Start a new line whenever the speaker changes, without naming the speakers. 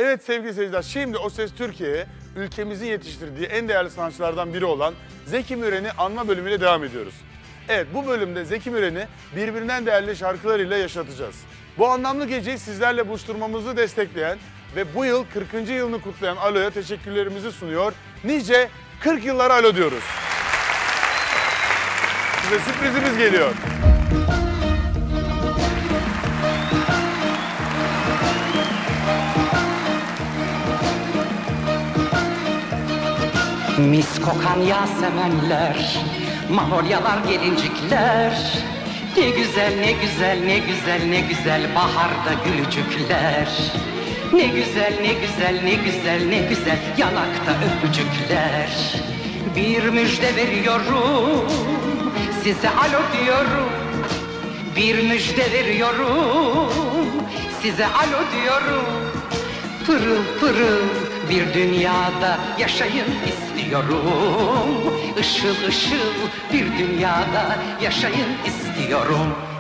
Evet sevgili seyirciler, şimdi O Ses Türkiye'ye ülkemizin yetiştirdiği en değerli sanatçılardan biri olan Zeki Müren'i anma bölümüyle devam ediyoruz. Evet, bu bölümde Zeki Müren'i birbirinden değerli şarkılarıyla yaşatacağız. Bu anlamlı geceyi sizlerle buluşturmamızı destekleyen ve bu yıl 40. yılını kutlayan Alo'ya teşekkürlerimizi sunuyor. Nice 40 yıllara Alo diyoruz. Size sürprizimiz geliyor.
Mis kokan yasemenler, maholyalar, gelincikler. Ne güzel, ne güzel, ne güzel, ne güzel baharda gülücükler. Ne güzel, ne güzel, ne güzel, ne güzel yanakta öpücükler. Bir müjde veriyorum, size alo diyorum. Bir müjde veriyorum, size alo diyorum. Pırıl pırıl bir dünyada yaşayın istiyorum. Işıl ışıl bir dünyada yaşayın istiyorum.